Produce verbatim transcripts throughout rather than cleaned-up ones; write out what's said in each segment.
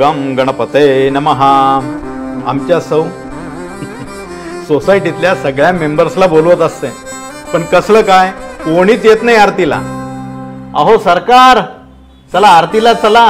गं गणपते नमः. आमच्या सौ सोसायटीतल्या सगळ्या मेंबर्सला बोलवत असते, पण कसलं काय कोणीच येत नाही आरतीला. अहो सरकार, चला आरतीला चला.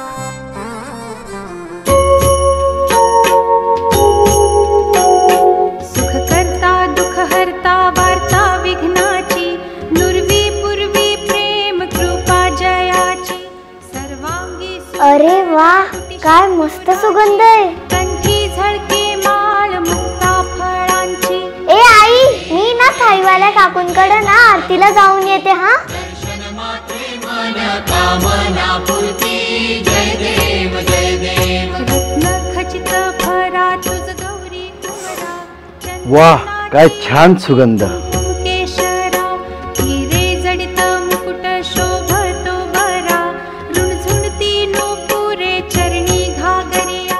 सुख करता दुःख हरता वार्ता विघ्नाची, नुरवी पूर्वी प्रेम कृपा जयाची, सर्वांगी. अरे वा, काय मस्त सुगंध आहे. कंठी झळके माळ मुक्ता फळांची. ए आई, मी ना थाईवाल्या काकूंकडे ना आरतीला जाऊन येते. हा वाह, काय छान सुगंध. केशरा हिरे जडित मुकुट शोभतो बरा, रुणझुणती नूपुरे चरणी घागरिया.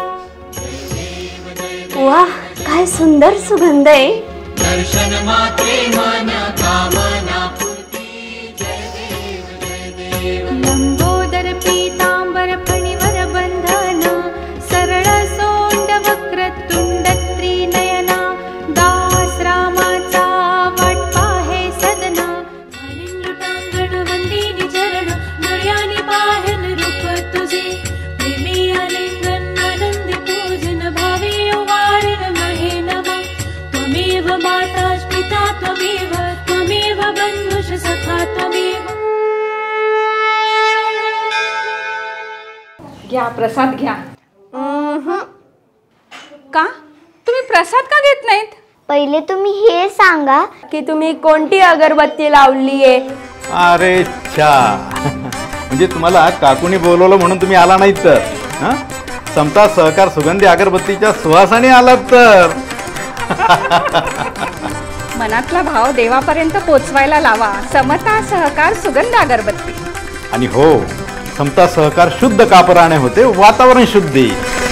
वाह, काय सुंदर सुगंध आहे. दर्शन मात्रे मन कामना पूर्ती. जय देव जय देव. लंबोदर पीतांबर फणीवर बंधन, सरळ सोंड वक्र तुंड त्रिनयना, दास रामाचा वाट पाहे सदना. लुटांगण वंदिनी चरण, नळ्यानी पाहन रूप तुझे, प्रेमी आलिंगन आनंदी पूजन, भावे ओवाळण महे नमा. त्वमेव माता पिता त्वमेव, त्वमेव बंधुष सखा त्वमेव. घ्या प्रसाद घ्या. का तुम्ही प्रसाद का घेत नाहीत? पहिले तुम्ही हे सांगा की तुम्ही कोणती अगरबत्ती लावली आहे. अरे छा, म्हणजे तुम्हाला काकूनी बोलवलं म्हणून तुम्ही आला नाहीत तर हा? समता सहकार सुगंधी अगरबत्तीच्या सुवासाने आलात तर. मनातला भाव देवापर्यंत पोचवायला लावा. समता सहकार सुगंध अगरबत्ती. आणि हो, समता सहकार शुद्ध कापराने होते वातावरण शुद्धी.